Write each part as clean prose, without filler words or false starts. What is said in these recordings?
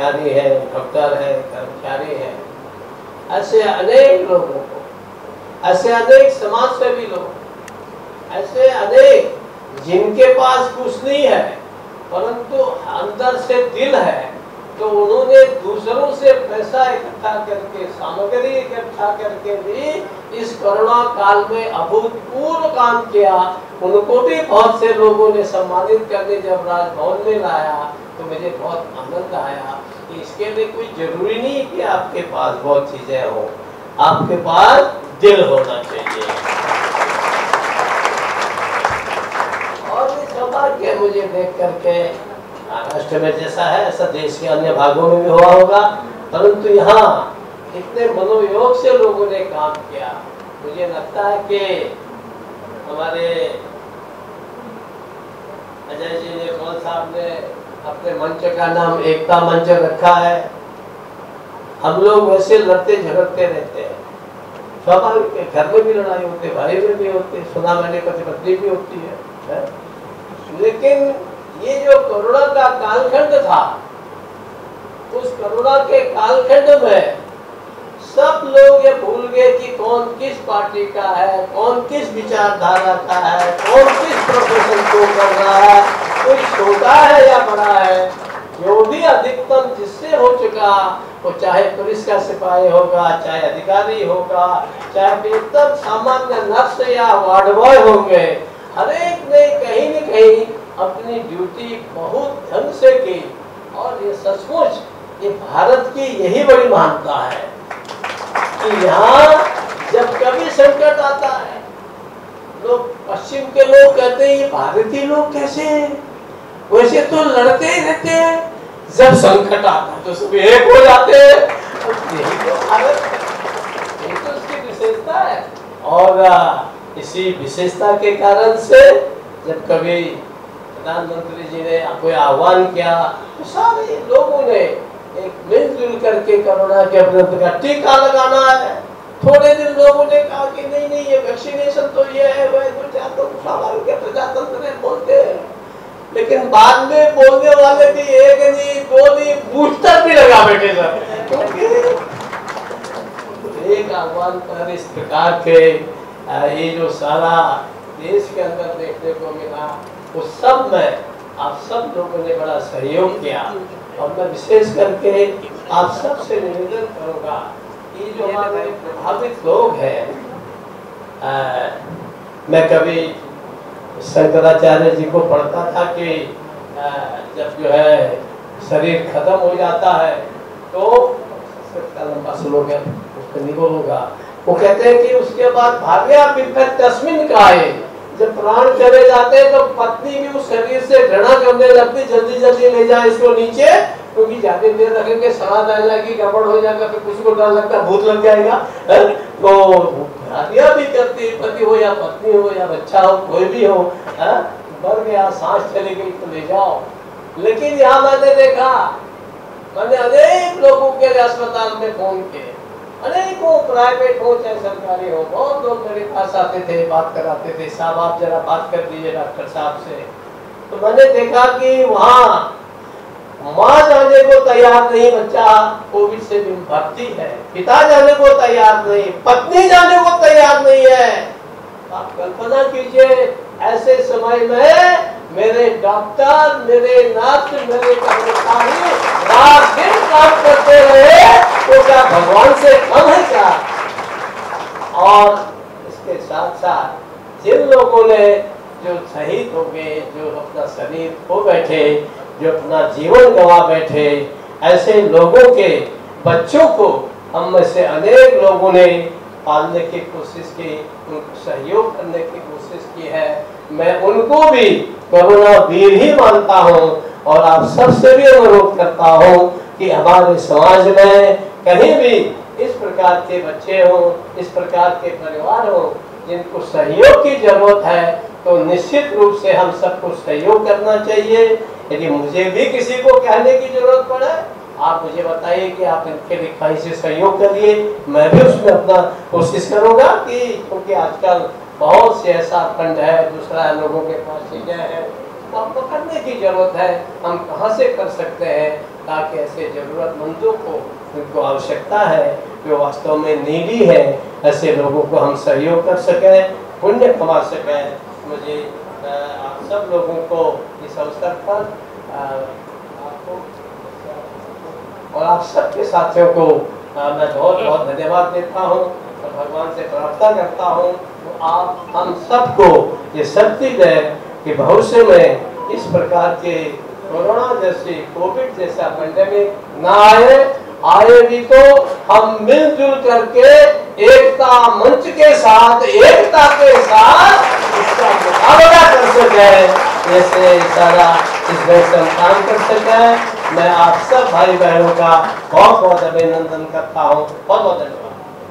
अधिकारी है, डॉक्टर है, कर्मचारी है, ऐसे अनेक लोगों को, ऐसे अनेक समाजसेवी लोग, ऐसे अनेक जिनके पास कुछ नहीं है परंतु अंदर से दिल है, तो उन्होंने दूसरों से पैसा इकट्ठा करके, सामग्री इकट्ठा करके भी इस कोरोना काल में अभूतपूर्व काम किया। उनको भी बहुत से लोगों ने सम्मानित करने जब राजभवन में लाया तो मुझे बहुत आनंद आया कि इसके लिए कोई जरूरी नहीं कि आपके पास बहुत चीजें हो, आपके पास दिल होना चाहिए। और ये सौभाग्य मुझे देख करके, महाराष्ट्र में जैसा है ऐसा देश के अन्य भागों में भी हुआ होगा, परंतु यहाँ इतने मनोयोग से लोगों ने काम किया। मुझे लगता है कि हमारे अजय जी ने, कौन साहब ने अपने मंच का नाम एकता मंच रखा है। हम लोग वैसे लड़ते झगड़ते रहते हैं, स्वाभाविक है, घर में भी लड़ाई होती है, भाई में भी होती है, सुना मैंने पति पत्नी भी होती है। लेकिन ये जो कोरोना का कालखंड था, उस कोरोना के कालखंड में सब लोग ये भूल गए कि कौन किस पार्टी का है, कौन किस विचारधारा का है, कौन किस प्रोफेशन को कर रहा है, कोई छोटा है या बड़ा है। जो भी अधिकतम जिससे हो चुका, वो चाहे पुलिस का सिपाही होगा, चाहे अधिकारी होगा, चाहे एकदम सामान्य नर्स या वार्ड बॉय होंगे, हर एक ने कहीं न कहीं अपनी ड्यूटी बहुत ढंग से की। और ये सचमुच ये भारत की यही बड़ी महानता है कि यहाँ जब कभी संकट आता है, लोग पश्चिम के लोग कहते हैं ये भारतीय लोग कैसे हैं, वैसे तो लड़ते ही रहते हैं, जब संकट आता है तो सब एक हो जाते हैं। यही तो भारत है, यही तो उसकी विशेषता है। और इसी विशेषता के कारण से जब कभी प्रधानमंत्री जी ने कोई आह्वान किया तो सारे लोगों ने एक मिलजुल करके कोरोना के विरुद्ध का टीका लगाना है। थोड़े दिन लोगों ने कहा कि नहीं नहीं ये वैक्सीनेशन तो ये है, वह तो स्वाभाविक है, प्रजातंत्र में बोलते हैं। लेकिन बाद में बोलने वाले भी एक नहीं, दो नहीं, बूस्टर भी लगा बैठे सर, क्योंकि एक आह्वान पर इस प्रकार के ये जो सारा देश के अंदर देखने को मिला, उस सब में आप सब लोगों ने बड़ा सहयोग किया। और मैं विशेष करके आप सब से निवेदन करूंगा कि जो हमारे प्रभावित लोग हैं, मैं कभी शंकराचार्य जी को पढ़ता था कि जब जो है शरीर खत्म हो जाता है तो लंबा श्लोक है, उसका निगम होगा, वो कहते हैं कि उसके बाद भाग्या तस्मिन काये, जब प्राण चले जाते हैं तो पत्नी भी उस शरीर से घृणा करने लगती, जल्दी जल्दी ले जाए इसको नीचे, क्योंकि ज्यादा देर रखेंगे सड़ाद आ जाएगी, गड़बड़ हो जाएगा, फिर कुछ को डर लगता भूत लग जाएगा। तो भाग्या भी करती, पति हो या पत्नी हो या बच्चा हो, कोई भी हो, मर गया, सांस चली गई तो ले जाओ। लेकिन यहाँ मैंने देखा, मैंने अनेक लोगों के अस्पताल में फोन किए, अनेकों प्राइवेट हो चाहे सरकारी हो, बहुत लोग मेरे पास आते थे, बात कराते थे, साहब आप जरा बात कर दीजिए डॉक्टर साहब से। तो मैंने देखा कि वहाँ माँ जाने को तैयार नहीं, बच्चा कोविड से भी भर्ती है, पिता जाने को तैयार नहीं, पत्नी जाने को तैयार नहीं है। आप कल्पना कीजिए ऐसे समय में मेरे डॉक्टर, मेरे नर्स, मेरे कर्मचारी रात दिन काम करते रहे, तो क्या भगवान से कम है क्या? और इसके साथ साथ जिन लोगों ने जो शहीद हो गए, जो अपना शरीर खो बैठे, जो अपना जीवन गंवा बैठे, ऐसे लोगों के बच्चों को हम में से अनेक लोगों ने पालने की कोशिश की, उनको सहयोग करने की कोशिश की है। मैं उनको भी कोरोना वीर ही मानता हूँ और आप सबसे भी अनुरोध करता हूँ कि हमारे समाज में कहीं भी इस प्रकार के बच्चे हों, इस प्रकार के परिवार हों जिनको सहयोग की जरूरत है, तो निश्चित रूप से हम सबको सहयोग करना चाहिए। यदि मुझे भी किसी को कहने की जरूरत पड़े, आप मुझे बताइए कि आप इनके लिखाई से सहयोग करिए, मैं भी उसमें अपना कोशिश करूंगा कि, क्योंकि आजकल बहुत से ऐसा फंड है, दूसरा लोगों के पास चीजें हैं, तो पकड़ने की जरूरत है, हम कहाँ से कर सकते हैं, ताकि ऐसे ज़रूरतमंदों को उनको आवश्यकता है, जो वास्तव में नीडी है, ऐसे लोगों को हम सहयोग कर सकें, पुण्य कमा सकें। मुझे आप सब लोगों को इस अवसर पर आपको और आप सबके साथियों को मैं बहुत बहुत धन्यवाद देता हूँ और भगवान से प्रार्थना करता हूँ तो आप हम सबको ये शक्ति दें कि भविष्य में इस प्रकार के कोरोना जैसे कोविड जैसा पेंडेमिक ना आए भी तो हम मिलजुल करके एकता मंच के साथ एकता के साथ इसका मुकाबला कर सके, जैसे सारा इस देश में काम कर सके। मैं आप सब भाई बहनों का बहुत बहुत अभिनंदन करता हूँ। बहुत बहुत धन्यवाद।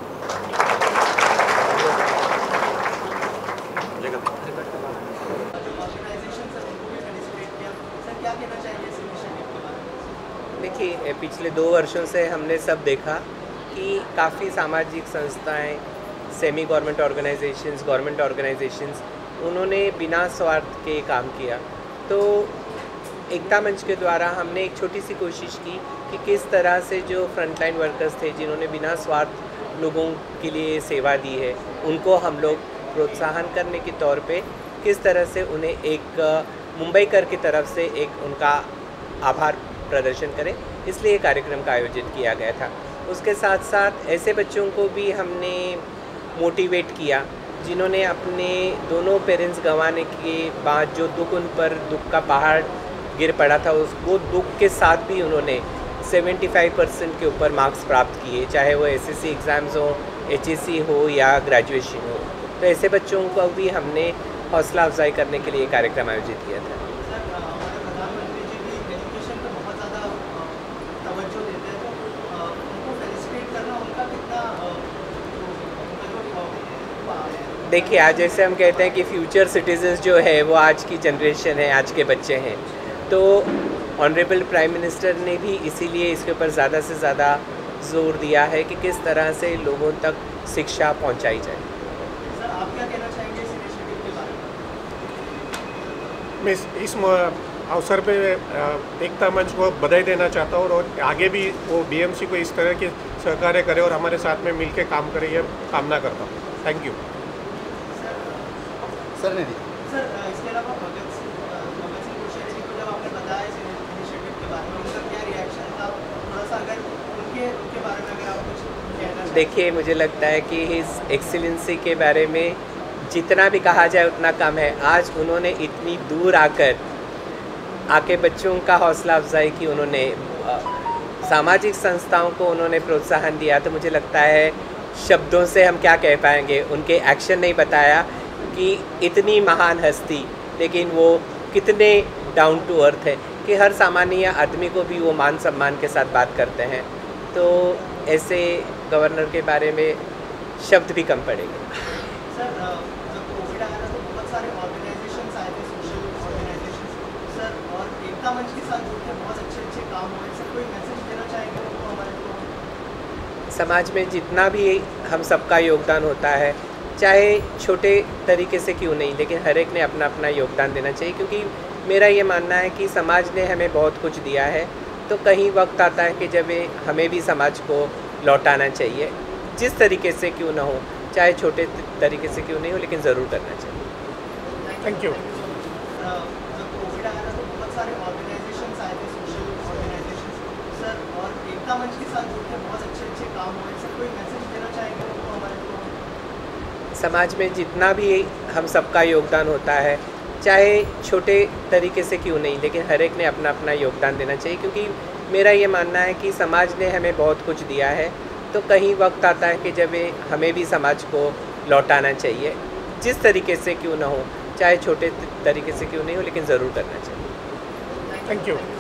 देखिए, पिछले 2 वर्षों से हमने सब देखा कि काफ़ी सामाजिक संस्थाएं, semi government organisations, government organisations, उन्होंने बिना स्वार्थ के काम किया। तो एकता मंच के द्वारा हमने एक छोटी सी कोशिश की कि किस तरह से जो फ्रंटलाइन वर्कर्स थे जिन्होंने बिना स्वार्थ लोगों के लिए सेवा दी है, उनको हम लोग प्रोत्साहन करने के तौर पे किस तरह से उन्हें एक मुंबई कर की तरफ से एक उनका आभार प्रदर्शन करें, इसलिए ये कार्यक्रम का आयोजन किया गया था। उसके साथ साथ ऐसे बच्चों को भी हमने मोटिवेट किया जिन्होंने अपने दोनों पेरेंट्स गंवाने के बाद जो दुख उन पर दुख का पहाड़ गिर पड़ा था, वो दुख के साथ भी उन्होंने 75% के ऊपर मार्क्स प्राप्त किए, चाहे वो एसएससी एग्ज़ाम्स हो, एचएससी हो या ग्रेजुएशन हो। तो ऐसे बच्चों को भी हमने हौसला अफजाई करने के लिए कार्यक्रम आयोजित किया था। देखिए, आज जैसे हम कहते हैं कि फ्यूचर सिटीजन्स जो है वो आज की जनरेशन है, आज के बच्चे हैं, तो ऑनरेबल प्राइम मिनिस्टर ने भी इसीलिए इसके ऊपर ज़्यादा से ज़्यादा जोर दिया है कि किस तरह से लोगों तक शिक्षा पहुंचाई जाए। सर, आप क्या कहना चाहेंगे इस इनिशिएटिव के बारे में? मैं इस अवसर पे एकता मंच को बधाई देना चाहता हूँ और आगे भी वो बीएमसी को इस तरह के सहकार्य करे और हमारे साथ में मिलकर काम करे, ये कामना करता हूँ। Thank you sir. इसके अलावा भगत सिंह कोश्यारी को जब आपने बताया इस इनिशिएटिव के बारे में, उनका क्या रिएक्शन था? थोड़ा सा अगर उनके बारे में अगर आप कुछ कहना चाहें। देखिए, मुझे लगता है कि हिज एक्सीलेंसी के बारे में जितना भी कहा जाए उतना कम है। आज उन्होंने इतनी दूर आके बच्चों का हौसला अफजाई की, उन्होंने सामाजिक संस्थाओं को उन्होंने प्रोत्साहन दिया। तो मुझे लगता है शब्दों से हम क्या कह पाएंगे, उनके एक्शन नहीं बताया कि इतनी महान हस्ती, लेकिन वो कितने डाउन टू अर्थ है कि हर सामान्य आदमी को भी वो मान सम्मान के साथ बात करते हैं। तो ऐसे गवर्नर के बारे में शब्द भी कम पड़ेंगे। सर, जब कोविड आया था तो बहुत सारे ऑर्गेनाइजेशंस आए थे, सोशल ऑर्गेनाइजेशंस सर, और एकता मंच के साथ जुड़ के बहुत अच्छे काम हुए। सर, कोई मैसेज देना चाहेंगे उनको? हमारे समाज में जितना भी हम सबका योगदान होता है, चाहे छोटे तरीके से क्यों नहीं, लेकिन हर एक ने अपना अपना योगदान देना चाहिए, क्योंकि मेरा ये मानना है कि समाज ने हमें बहुत कुछ दिया है। तो कहीं वक्त आता है कि जब हमें भी समाज को लौटाना चाहिए, जिस तरीके से क्यों ना हो, चाहे छोटे तरीके से क्यों नहीं हो, लेकिन ज़रूर करना चाहिए। Thank you. जब कोविड आया था तो बहुत सारे ऑर्गेनाइजेशंस आए थे, सोशल ऑर्गेनाइजेशंस सर, और एकता मंच के साथ जुड़ के बहुत अच्छे काम हुए। सर, कोई मैसेज देना चाहेंगे उनको? हमारे समाज में जितना भी हम सबका योगदान होता है, चाहे छोटे तरीके से क्यों नहीं, लेकिन हर एक ने अपना अपना योगदान देना चाहिए, क्योंकि मेरा ये मानना है कि समाज ने हमें बहुत कुछ दिया है। तो कहीं वक्त आता है कि जब हमें भी समाज को लौटाना चाहिए, जिस तरीके से क्यों ना हो, चाहे छोटे तरीके से क्यों नहीं हो, लेकिन ज़रूर करना चाहिए। Thank you.